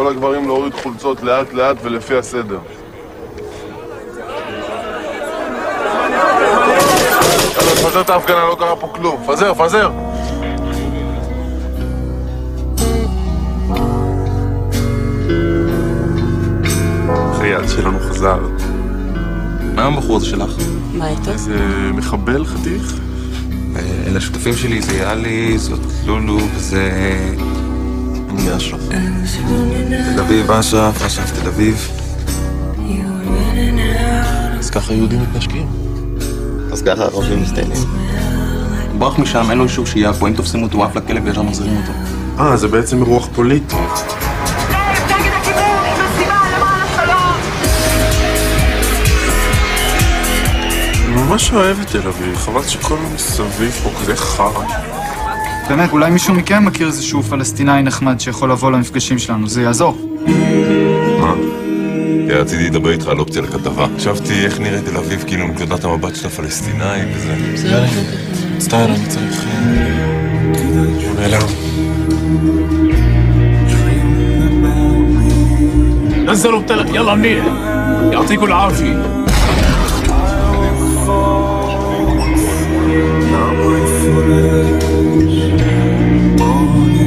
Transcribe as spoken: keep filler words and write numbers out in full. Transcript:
כל הגברים להוריד חולצות לאט לאט ולפי הסדר. יאללה, תפזר את ההפגנה, לא קרה פה כלום. פזר, פזר! חייל שלנו חזר. מה הבחור הזה שלך? מה איתו? איזה מחבל חתיך? אלה השותפים שלי, זה יאלי, זאת לולו, וזה... אני אשרף. תל אביב, אשרף, אשרף תל אביב. אז ככה יהודים מתנשקים. אז ככה ערבים מסתיינים. הוא ברח משם, אין לו אישור שיהיה פה, אם תופסים אותו, הוא עף לכלב וישר מחזירים אותו. אה, זה בעצם רוח פוליטית. אני ממש אוהב את תל אביב, חבל שכל מסביב פה כזה חרא. באמת, אולי מישהו מכם מכיר איזשהו פלסטינאי נחמד שיכול לבוא למפגשים שלנו, זה יעזור. מה? כי רציתי לדבר איתך על אופציה לכתבה. חשבתי איך נראה תל אביב כאילו מנקודת המבט של הפלסטינאי וזה. בסדר, מצטער, אני צריך... הוא נעלם. نزلوا الطلق يلا منيح يعطيكم العافية Now my foot is on